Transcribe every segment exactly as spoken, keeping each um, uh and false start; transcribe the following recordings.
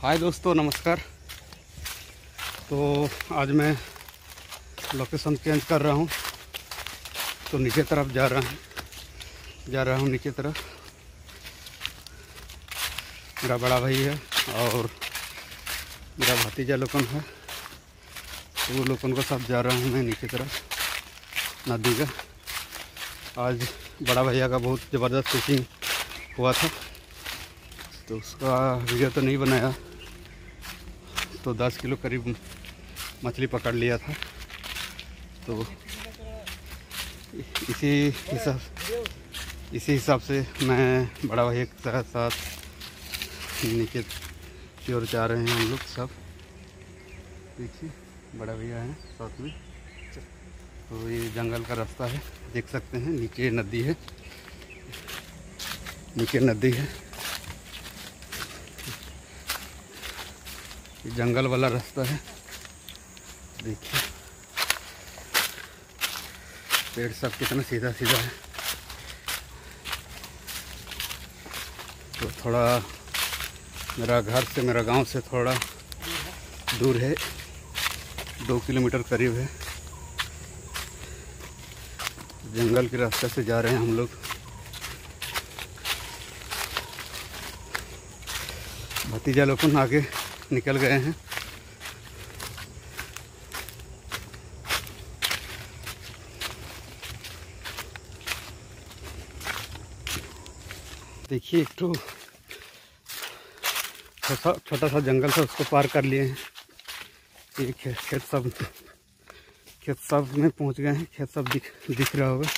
हाय दोस्तों, नमस्कार। तो आज मैं लोकेशन चेंज कर रहा हूँ, तो नीचे तरफ जा रहा हूँ जा रहा हूँ नीचे तरफ। मेरा बड़ा भाई है और मेरा भतीजा लोकन है, तो वो लोगों के साथ जा रहा हूँ मैं नीचे तरफ नदी का। आज बड़ा भैया का बहुत ज़बरदस्त फिशिंग हुआ था, तो उसका वीडियो तो नहीं बनाया। तो दस किलो करीब मछली पकड़ लिया था। तो इसी हिसाब इसी हिसाब से मैं बड़ा भैया के साथ साथ नीचे की ओर जा रहे हैं हम लोग सब। देखिए बड़ा भैया हैं साथ में। तो ये जंगल का रास्ता है, देख सकते हैं। नीचे नदी है, नीचे नदी है। ये जंगल वाला रास्ता है। देखिए पेड़ सब कितना सीधा सीधा है। तो थोड़ा मेरा घर से मेरा गांव से थोड़ा दूर है, दो किलोमीटर करीब है। जंगल के रास्ते से जा रहे हैं हम लोग। भतीजा लोग आगे निकल गए हैं। देखिए एक तो छोटा छोटा सा जंगल था, उसको पार कर लिए हैं। ये खेत खेत सब खेत सब में पहुंच गए हैं। खेत सब दिख दिख रहा होगा।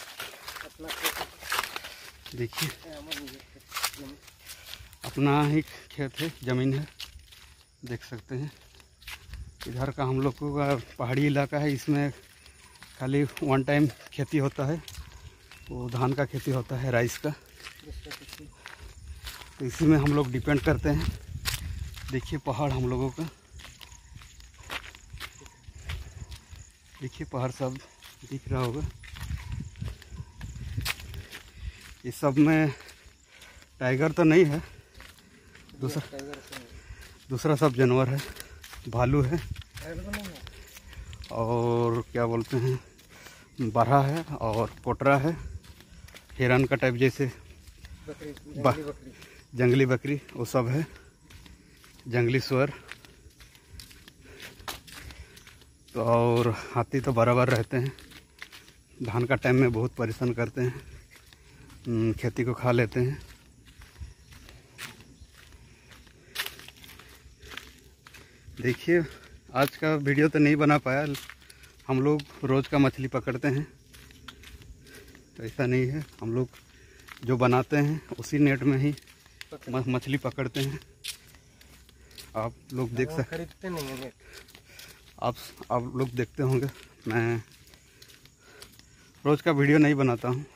देखिए अपना ही खेत है, ज़मीन है, देख सकते हैं। इधर का हम लोगों का पहाड़ी इलाका है, इसमें खाली वन टाइम खेती होता है। वो धान का खेती होता है, राइस का। तो इसी में हम लोग डिपेंड करते हैं। देखिए पहाड़ हम लोगों का, देखिए पहाड़ सब दिख रहा होगा। इस सब में टाइगर तो नहीं है, दूसरा दूसरा सब जानवर है। भालू है और क्या बोलते हैं, बरहा है और पोटरा है। हिरन का टाइप जैसे बकरी, जंगली बकरी वो सब है। जंगली सुअर तो और हाथी तो बराबर रहते हैं। धान का टाइम में बहुत परेशान करते हैं, खेती को खा लेते हैं। देखिए आज का वीडियो तो नहीं बना पाया। हम लोग रोज़ का मछली पकड़ते हैं, तो ऐसा नहीं है। हम लोग जो बनाते हैं उसी नेट में ही मछली पकड़ते हैं। आप लोग देख सकते खरीदते नहीं हैं। आप आप लोग देखते होंगे, मैं रोज़ का वीडियो नहीं बनाता हूँ।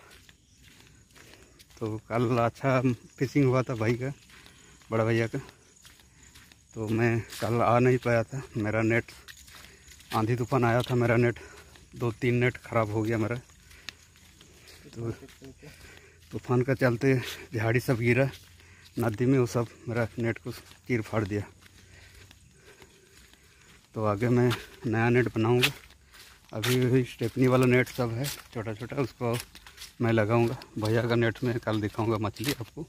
तो कल अच्छा फिशिंग हुआ था भाई का, बड़ा भैया का। तो मैं कल आ नहीं पाया था। मेरा नेट आंधी तूफान आया था, मेरा नेट दो तीन नेट ख़राब हो गया मेरा। तो तूफान का चलते झाड़ी सब गिरा नदी में, वो सब मेरा नेट को चीर फाड़ दिया। तो आगे मैं नया नेट बनाऊंगा। अभी भी स्टेपनी वाला नेट सब है छोटा छोटा, उसको मैं लगाऊंगा। भैया का नेट में कल दिखाऊंगा मछली आपको।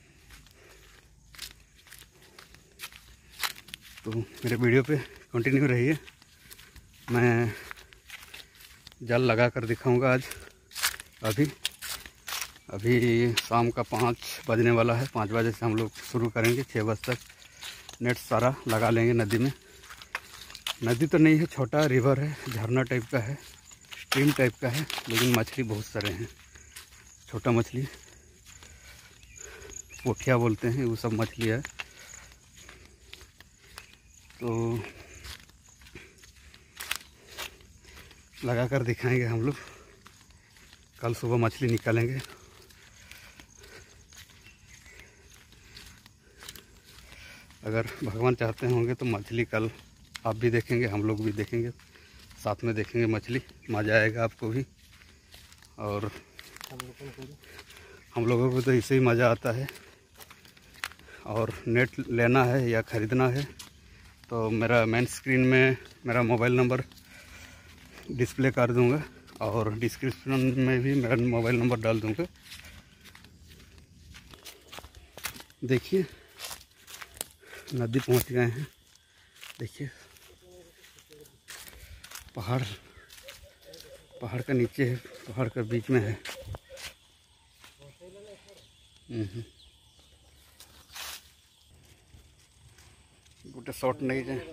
तो मेरे वीडियो पे कंटिन्यू रहिए। मैं जाल लगा कर दिखाऊंगा आज। अभी अभी शाम का पाँच बजने वाला है। पाँच बजे से हम लोग शुरू करेंगे, छः बजे तक नेट सारा लगा लेंगे नदी में। नदी तो नहीं है, छोटा रिवर है, झरना टाइप का है, स्ट्रीम टाइप का है, लेकिन मछली बहुत सारे हैं। छोटा मछली पोठिया बोलते हैं, वो सब मछली है। तो लगा कर दिखाएंगे हम लोग। कल सुबह मछली निकालेंगे। अगर भगवान चाहते होंगे तो मछली कल आप भी देखेंगे, हम लोग भी देखेंगे, साथ में देखेंगे मछली। मज़ा आएगा आपको भी और हम लोगों को भी। हम लोगों को तो इससे ही मज़ा आता है। और नेट लेना है या ख़रीदना है तो मेरा मेन स्क्रीन में मेरा मोबाइल नंबर डिस्प्ले कर दूंगा और डिस्क्रिप्शन में भी मेरा मोबाइल नंबर डाल दूंगा। देखिए नदी पहुंच गए हैं। देखिए पहाड़ पहाड़ का नीचे है, पहाड़ का बीच में है। गोटे शॉट नहीं जाए।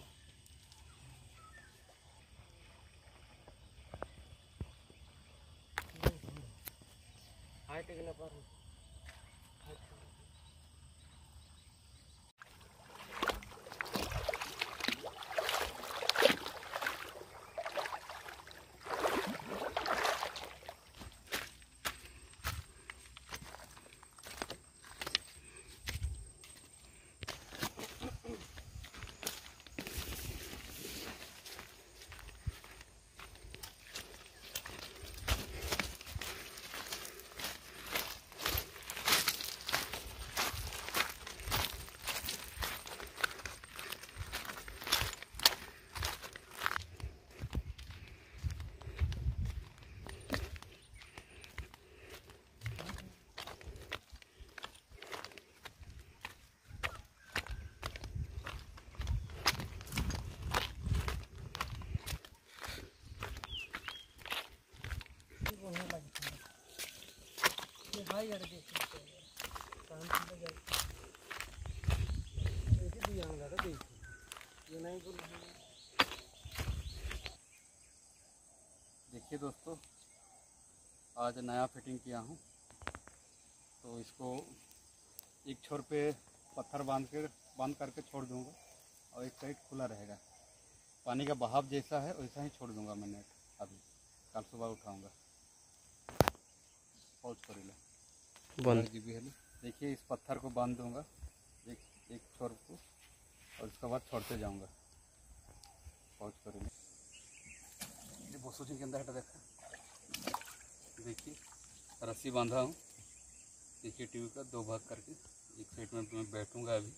देखिए दोस्तों, आज नया फिटिंग किया हूँ तो इसको एक छोर पे पत्थर बांध के बांध करके छोड़ दूँगा और एक साइड खुला रहेगा। पानी का बहाव जैसा है वैसा ही छोड़ दूँगा मैं नेट। अभी कल सुबह उठाऊँगा। पहुँच कर बंद जी भी है ना। देखिए इस पत्थर को बांध दूँगा एक एक छोर को और उसके बाद छोड़ते जाऊँगा। पहुँच कर बसुजी के अंदर हटा देखा। देखिए रस्सी बांधा हूँ। देखिए ट्यूब का दो भाग करके एक साइड में मैं बैठूंगा अभी।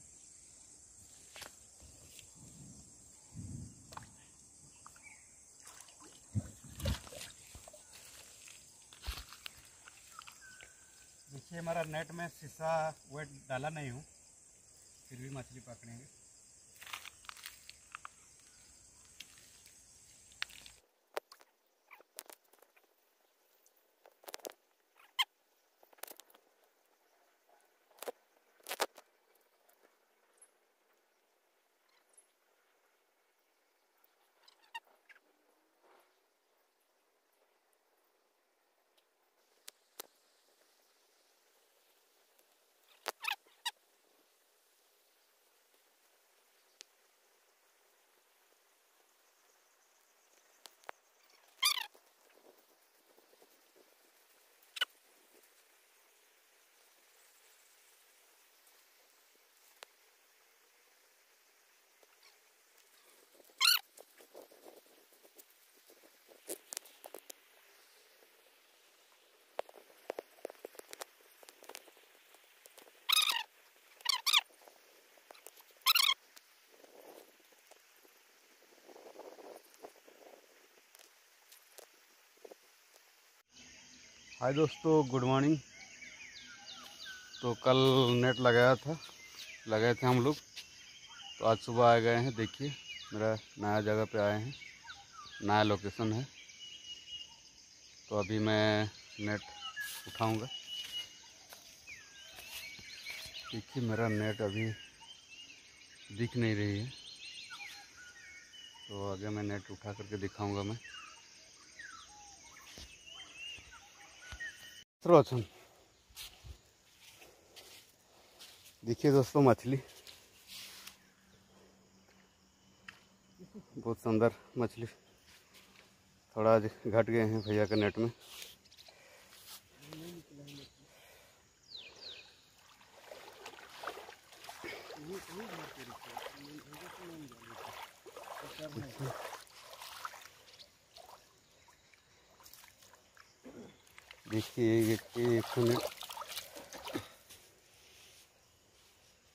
देखिए हमारा नेट में शीशा वेट डाला नहीं हूँ, फिर भी मछली पकड़ेंगे। हाय दोस्तों, गुड मॉर्निंग। तो कल नेट लगाया था लगाए थे हम लोग, तो आज सुबह आ गए हैं। देखिए मेरा नया जगह पे आए हैं, नया लोकेशन है। तो अभी मैं नेट उठाऊंगा। देखिए मेरा नेट अभी दिख नहीं रही है, तो आगे मैं नेट उठा करके दिखाऊंगा मैं। रोशन देखिए दोस्तों, मछली बहुत सुंदर मछली। थोड़ा आज घट गए हैं भैया के नेट में। देखिए ये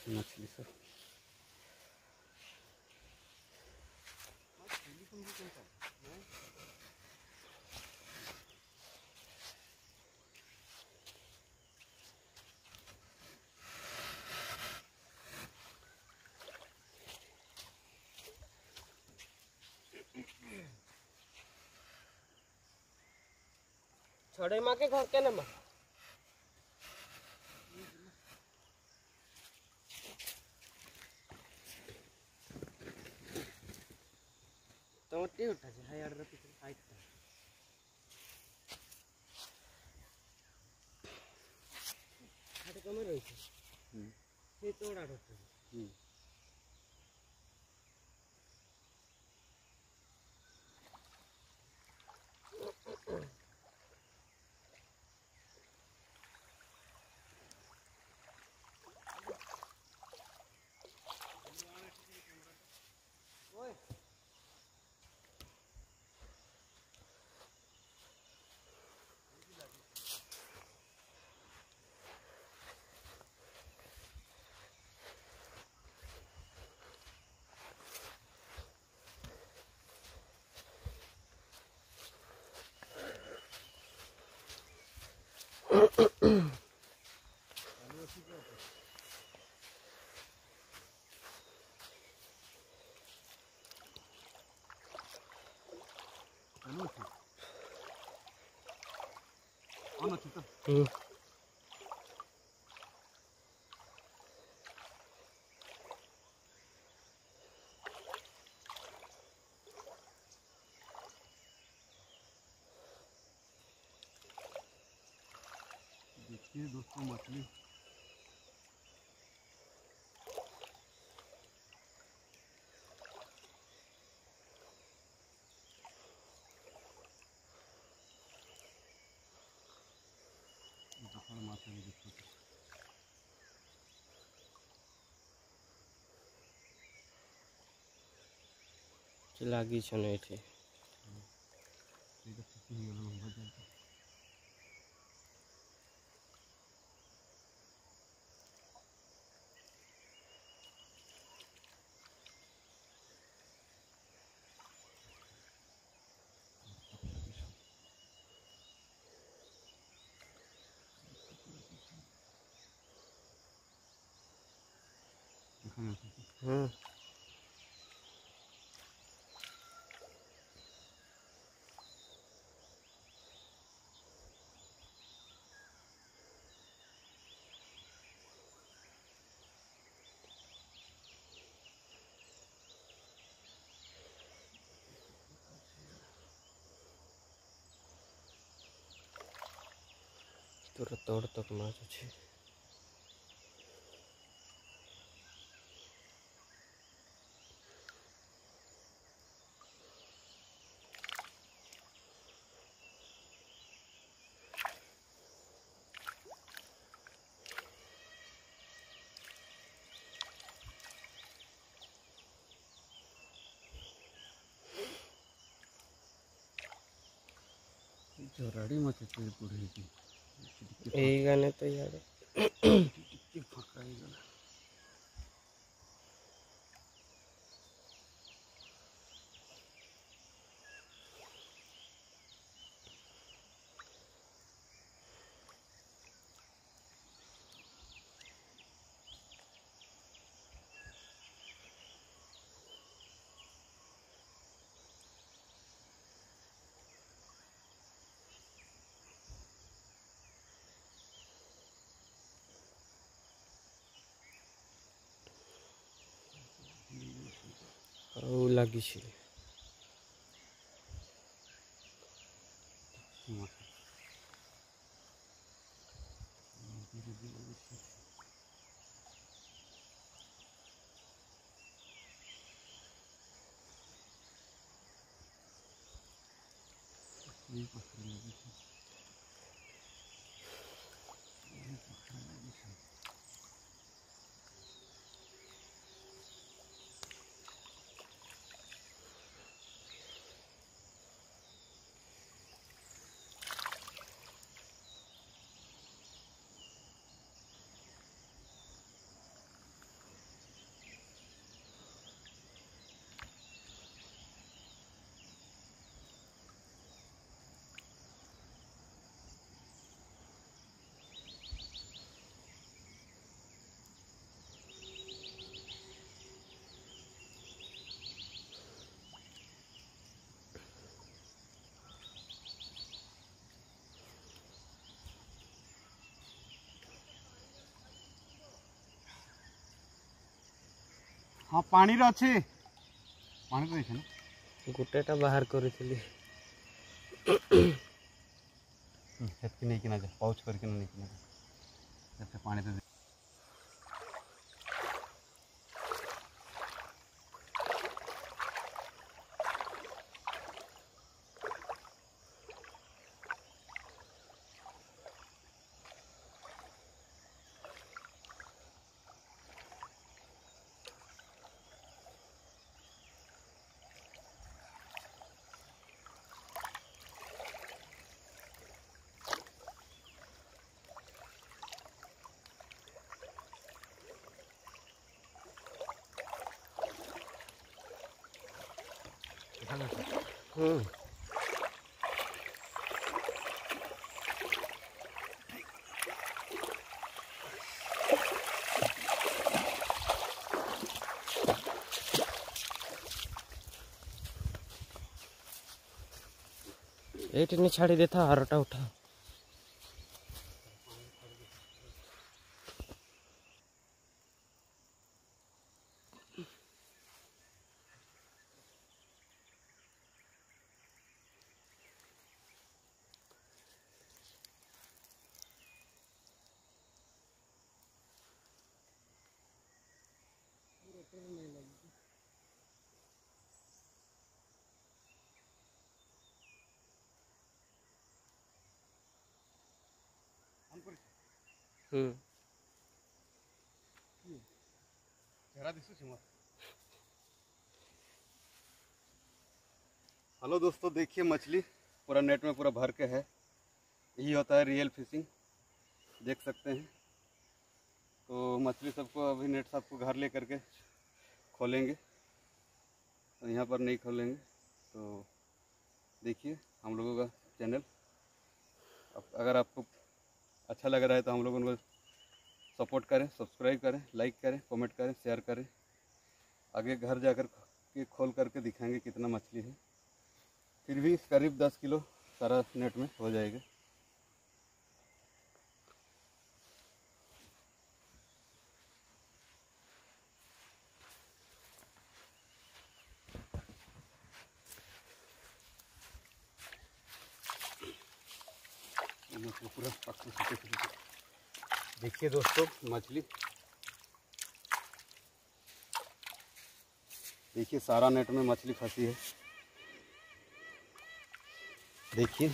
मछली सब छोड़े माँ के घर के ना माँ तो टी उठा जे हाय यार रखी तो हाइट हाइट कम रही है ये तोड़ा रहता है हम्म देखिए दोस्तों मछली माथा में देखो लागी छने थे हम्म तोर तोड़ तक माछ छे जोराड़ी मत तेरे पूरी की यही गाने तो यार टिक्की फकाएगा ओ लागी छे हाँ पानी रे अच्छे पानी तो देखे ना गोटेटा बाहर करी हेतकी नहीं किना जा पाउच करके नहीं किना जा जब पानी तो हम्म ये छाड़ी देता हारटा उठा हम्म हेलो दोस्तों, देखिए मछली पूरा नेट में पूरा भर के है। यही होता है रियल फिशिंग, देख सकते हैं। तो मछली सबको अभी नेट सबको घर ले करके खोलेंगे, तो यहाँ पर नहीं खोलेंगे। तो देखिए हम लोगों का चैनल, अगर आपको अच्छा लग रहा है तो हम लोगों को सपोर्ट करें, सब्सक्राइब करें, लाइक करें, कमेंट करें, शेयर करें। आगे घर जाकर के खोल करके दिखाएंगे कितना मछली है। फिर भी करीब दस किलो सारा नेट में हो जाएगा। पूरा देखिए दोस्तों मछली, देखिए सारा नेट में मछली फंसी है। देखिए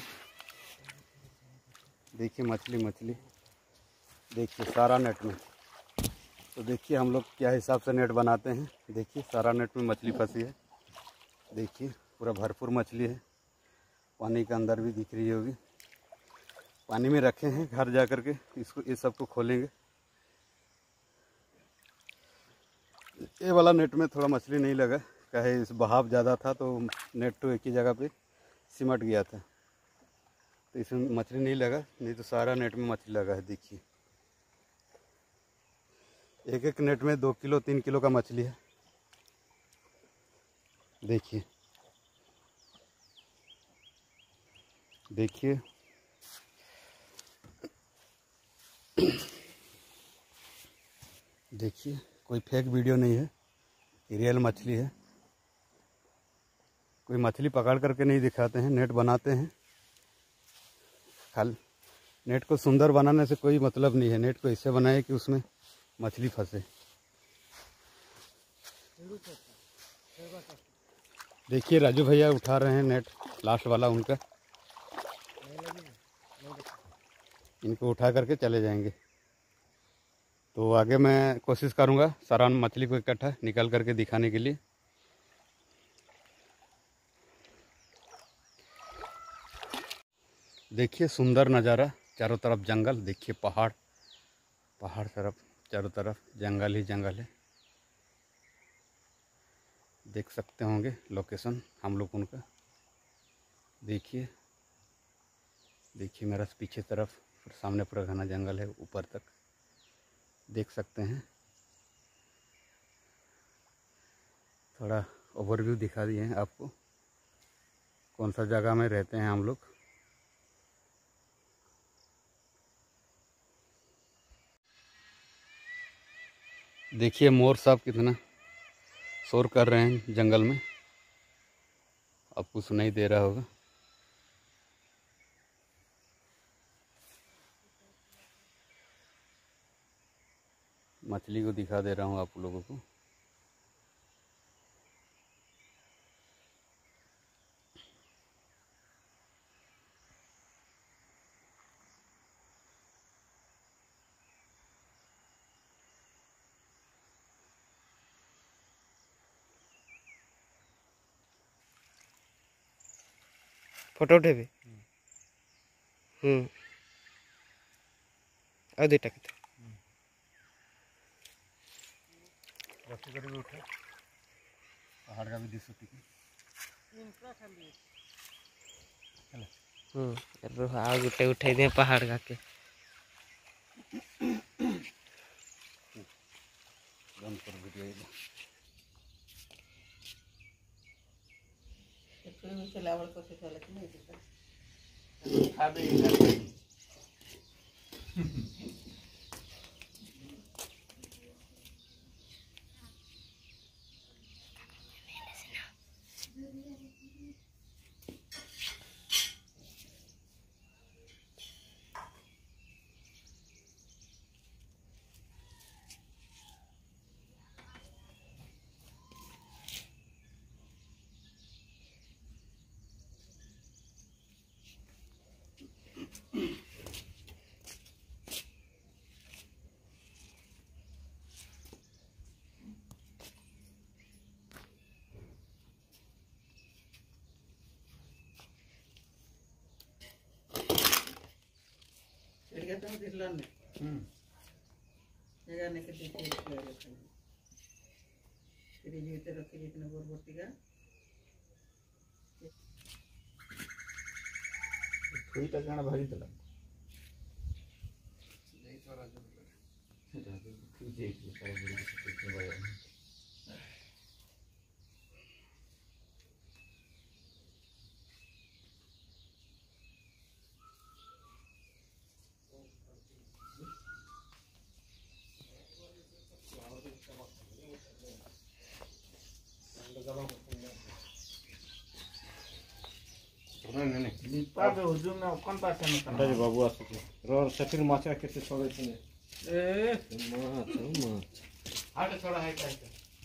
देखिए मछली मछली देखिए सारा नेट में। तो देखिए हम लोग क्या हिसाब से नेट बनाते हैं। देखिए सारा नेट में मछली फंसी है। देखिए पूरा भरपूर मछली है, पानी के अंदर भी दिख रही होगी। पानी में रखे हैं, घर जा कर के इसको ये सब को खोलेंगे। ये वाला नेट में थोड़ा मछली नहीं लगा, कहे इस बहाव ज़्यादा था तो नेट तो एक ही जगह पे सिमट गया था, तो इसमें मछली नहीं लगा। नहीं तो सारा नेट में मछली लगा है। देखिए एक एक नेट में दो किलो तीन किलो का मछली है। देखिए देखिए देखिए कोई फेक वीडियो नहीं है, रियल मछली है। कोई मछली पकड़ करके नहीं दिखाते हैं, नेट बनाते हैं। खाली नेट को सुंदर बनाने से कोई मतलब नहीं है। नेट को ऐसे बनाए कि उसमें मछली फंसे। देखिए राजू भैया उठा रहे हैं नेट, लास्ट वाला उनका। इनको उठा करके चले जाएंगे। तो आगे मैं कोशिश करूंगा सारा मछली को इकट्ठा निकाल करके दिखाने के लिए। देखिए सुंदर नज़ारा, चारों तरफ जंगल। देखिए पहाड़ पहाड़ तरफ चारों तरफ जंगल ही जंगल है। देख सकते होंगे लोकेशन हम लोग उनका। देखिए देखिए मेरा पीछे तरफ सामने पूरा घना जंगल है, ऊपर तक देख सकते हैं। थोड़ा ओवरव्यू दिखा दिए हैं आपको, कौन सा जगह में रहते हैं हम लोग। देखिए मोर साहब कितना शोर कर रहे हैं जंगल में, आपको सुनाई दे रहा होगा। मछली को दिखा दे रहा हूँ आप लोगों को। फोटो उठेबे। हम्म आ दुटा के रखी करी भी उठे पहाड़ का भी दिस होती है। हम्म आ गुटे उठे दे पहाड़ का के बंद कर वीडियो एक्चुअली चलावल को से चला कि नहीं खा दे। एरिया तो दिखला ने हम्म जगह ने के देखिए क्या रखा है तेरी जीते रखी जितने बोरबोटी का कोई तक गाना भारी तला नहीं तो राजू राजू ठीक है सारे बड़ी से भाई नहीं नहीं दीपा बे हुजूम ना कौन पास है ना अंदाज बाबू आसुचे रोर सफिर माछा केते छोड़े छने ए माछ माछ हाट छोड़ा है काय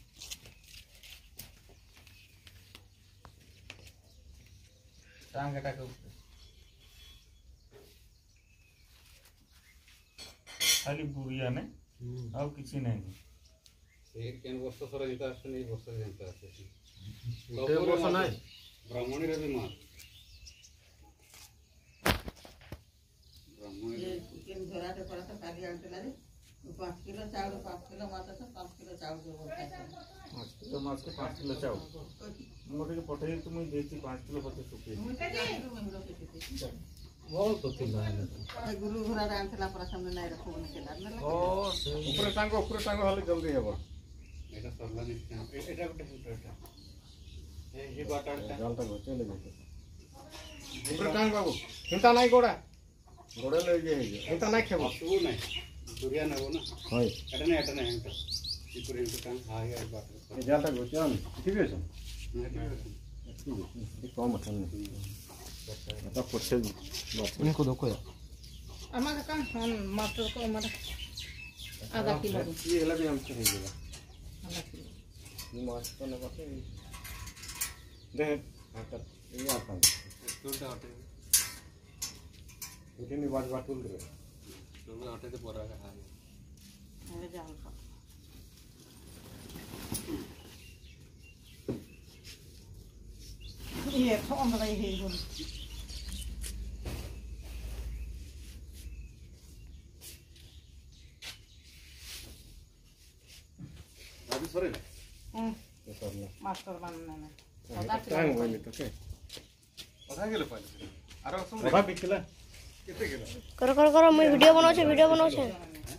टांग का के ऊपर खाली बुरिया ने और किसी नहीं एक केन वर्ष सर इंता आसे नहीं वर्ष इंता आसे ते वर्ष नहीं ब्राह्मणी रे भी मार ये किन धरा के पड़ा था काली आंटे लाले पाँच किलो चावल पाँच किलो माता था पाँच किलो चावल जो बोलता है पाँच किलो माछ के पाँच किलो चावल मोटे के पठे तुम देती पाँच किलो पते सुखी बहुत तो थिला है गुरु घोड़ा आंटे ला पड़ा सामने नहीं रखो उनके लाने ओ ऊपर टांग ऊपर टांग हले जल्दी हेबो एटा सरला नहीं एटा गोटे एटा ये बाटाटा जलता गोचे ले जाते ऊपर टांग बाबू चिंता नहीं गोड़ा गोड़े ले जाए चिंता नहीं खेबो असु नहीं दुरिया न हो ना होय एटा नहीं एटा नहीं एटा इपुर इनके टांग हां यार बाट ये जलता गोचे आन ठीक है सर नहीं ये कम मटन आता पछे इनको दो कोया हमारा काम हम मास्टर को हमारा आधा किलो ये हला भी हम से हो जाएगा आधा किलो ये माछ तो लगा के दे आता ये आता तो हटे ये नहीं बात बात बोल रहे तो हटे तो परा का हां मेरे जाल का ये फोन रही है बोल राजू सरे हम्म तो करना मास्टर बनने में टाइम होई तो के पता गेले पहिले आरो सुन बड़ा बिकला केते गेले करो करो करो मैं वीडियो बनाओ छे वीडियो बनाओ छे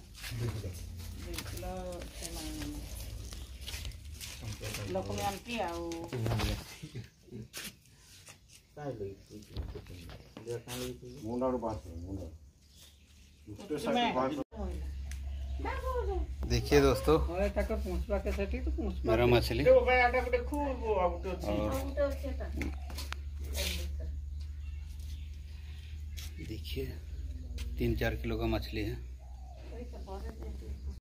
लोक में आंटी आउ काय लई जे काले मुंडा बात मुंडा उसके साथ बात देखिए दोस्तों और तक पहुंचवा के सटी तो पहुंच मेरा मछली देखो भाई आटा को खूब वो अब तो और देखिए तीन चार किलो का मछली है।